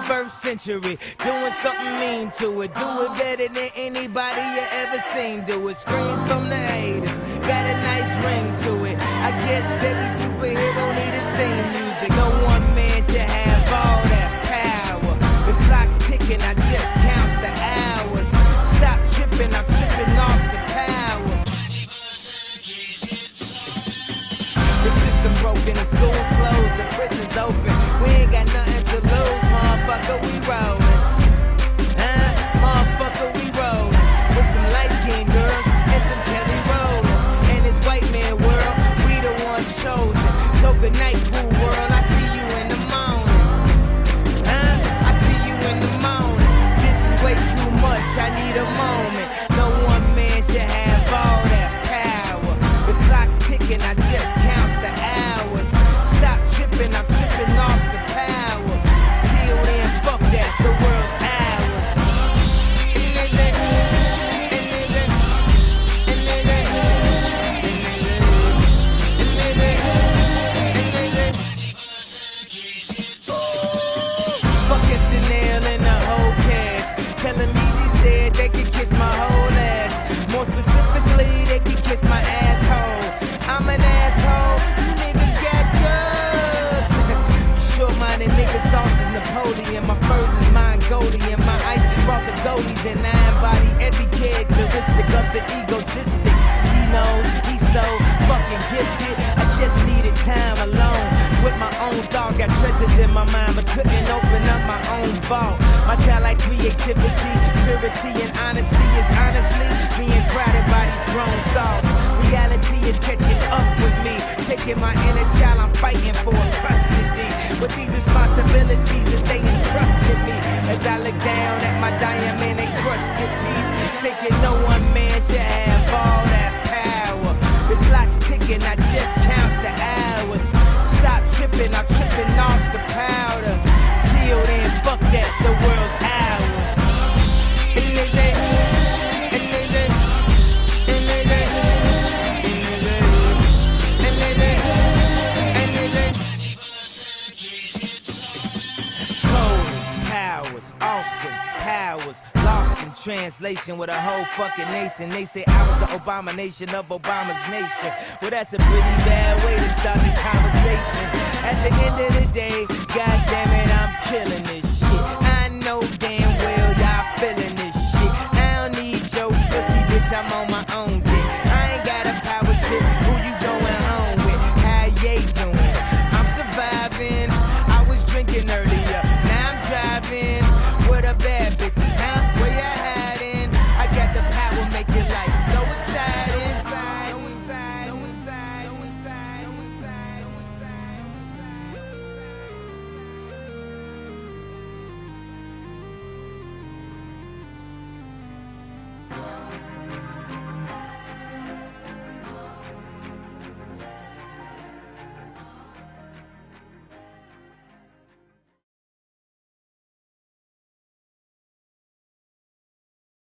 21st century, doing something mean to it. Do it better than anybody you ever seen do it. Screams from the haters, got a nice ring to it. I guess every superhero need his theme music. No one man should have all that power. The clock's ticking, I just count the hours. Stop tripping, I'm tripping off the power. The system broken, the school's closed, the prison's open. We ain't got nothing to lose, motherfucker, we rollin'. Motherfucker, we rollin'. With some light-skinned girls and some Kelly Rollers. In this white man world, we the ones chosen. So good night, cool world, I see you in the morning. I see you in the morning. This is way too much, I need a moment. No one man should have all that power. The clock's ticking, I just count the hours. Stop tripping, I'm tripping off the power. Till then, fuck that, the world's ours. Fuck SNL and the whole cast. Tell him Easy said they could kiss my whole ass. More specifically, they could kiss my asshole. I'm an asshole, you niggas got drugs. Short-minded niggas, thoughts is Napoleon. My furs is Mongolian. My ice brought the goalies and I embody every characteristic of the egotistic. He knows he's so fucking gifted. I just needed time alone with my own thoughts. Got treasures in my mind but couldn't open up my own vault. My talent, creativity, purity, and honesty is honestly being crowded by these grown thoughts. Reality is catching up with me. Taking my inner child, I'm fighting for custody. With these responsibilities that they entrusted me. As I look down at my diamond and crusted piece, thinking no one man should have all that power. The clock's ticking, I just count the hours. Stop tripping, I'm tripping off the powder. Till then, fuck that, the world's ours. And they say, and they say, and they say, and they say, and they say, Cody, Powers, Austin, Powers, lost in translation with a whole fucking nation. They say I was the abomination of Obama's nation. Well, that's a pretty bad way to start the conversation. At the end of the day, goddamn it, I'm killing this shit. I know damn